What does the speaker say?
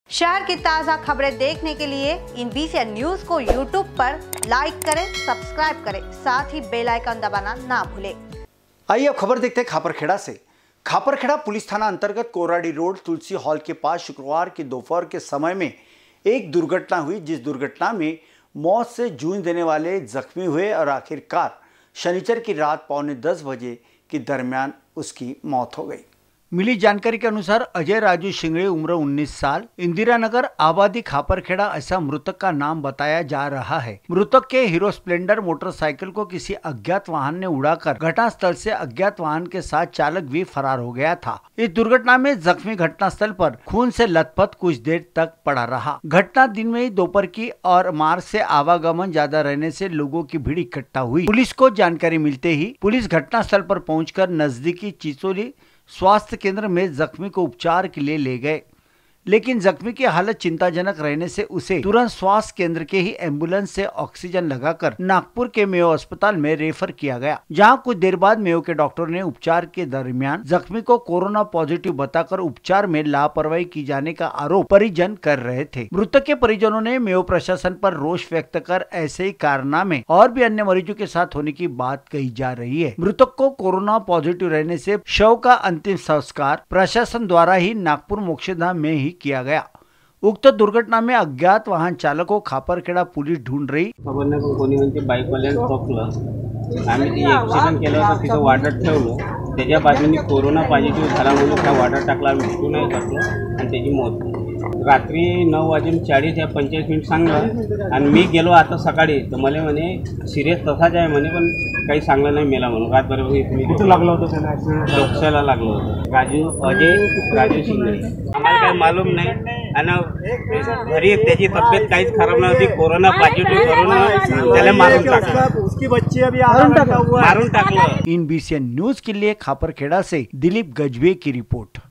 शहर की ताज़ा खबरें देखने के लिए इन BCN न्यूज को YouTube पर लाइक करें, सब्सक्राइब करें, साथ ही बेल आइकन दबाना ना भूलें। आइए अब खबर देखते हैं खापरखेड़ा से। खापरखेड़ा पुलिस थाना अंतर्गत कोराडी रोड तुलसी हॉल के पास शुक्रवार की दोपहर के समय में एक दुर्घटना हुई, जिस दुर्घटना में मौत से जूझ देने वाले जख्मी हुए और आखिरकार शनिचर की रात 9:45 बजे के दरमियान उसकी मौत हो गई। मिली जानकारी के अनुसार अजय राजू शिंगड़े उम्र 19 साल, इंदिरा नगर आबादी खापरखेड़ा ऐसा मृतक का नाम बताया जा रहा है। मृतक के हीरो स्प्लेंडर मोटरसाइकिल को किसी अज्ञात वाहन ने उड़ाकर घटनास्थल से अज्ञात वाहन के साथ चालक भी फरार हो गया था। इस दुर्घटना में जख्मी घटनास्थल पर खून से लथपथ कुछ देर तक पड़ा रहा। घटना दिन में ही दोपहर की और मार्ग से आवागमन ज्यादा रहने से लोगों की भीड़ इकट्ठा हुई। पुलिस को जानकारी मिलते ही पुलिस घटनास्थल पर पहुंचकर नजदीकी चिचोली स्वास्थ्य केंद्र में जख्मी को उपचार के लिए ले गए, लेकिन जख्मी की हालत चिंताजनक रहने से उसे तुरंत स्वास्थ्य केंद्र के ही एम्बुलेंस से ऑक्सीजन लगाकर नागपुर के मेयो अस्पताल में रेफर किया गया, जहां कुछ देर बाद मेयो के डॉक्टर ने उपचार के दरमियान जख्मी को कोरोना पॉजिटिव बताकर उपचार में लापरवाही की जाने का आरोप परिजन कर रहे थे। मृतक के परिजनों ने मेयो प्रशासन पर रोष व्यक्त कर ऐसे ही कारनामे और भी अन्य मरीजों के साथ होने की बात कही जा रही है। मृतक को कोरोना पॉजिटिव रहने से शव का अंतिम संस्कार प्रशासन द्वारा ही नागपुर मोक्षधाम में ही किया गया। उक्त दुर्घटना में अज्ञात वाहन चालक को खापरखेड़ा पुलिस ढूंढ रही। खबर नाही, पण कोणी म्हणजे बाईकवाल्याने ठोकलं। आम्ही ती ॲक्सिडेंट केलं होतं, तिथं वाटत ठेवलं। त्याच्या बाजूने कोरोना पॉझिटिव्ह झाला म्हणून त्या वाटत टाकला, आम्ही भेटू नाही शकलो आणि त्याची मौत झाली। रात्री 9:40 या 25 सांगलं आणि मी गेलो आता सकाळी, तर मला म्हणे सिरियस तसाच आहे म्हणे, पण काही सांगलं नाही मेला म्हणून। रातभर कुठं लागलं होतं त्याला ॲक्सिडेंट? डोक्याला लागलं होतं। अजय राजू शिंगड़े। आम्हाला काही मालूम नाही आणि घरी त्याची तब्येत काहीच खराब नव्हती, कोरोना पॉझिटिव्ह करून त्याला मारून टाकलं। उसकी बच्ची अभी मारून टाकलं। इन BCN न्यूज के लिए खापरखेड़ा से दिलीप गजबे की रिपोर्ट।